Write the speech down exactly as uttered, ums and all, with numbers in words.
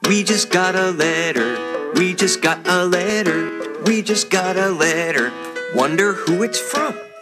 We just got a letter. We just got a letter. We just got a letter. Wonder who it's from.